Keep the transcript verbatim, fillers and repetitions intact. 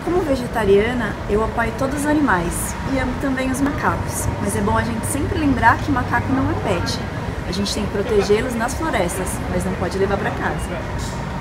Como vegetariana, eu apoio todos os animais e amo também os macacos, mas é bom a gente sempre lembrar que macaco não é pet. A gente tem que protegê-los nas florestas, mas não pode levar para casa.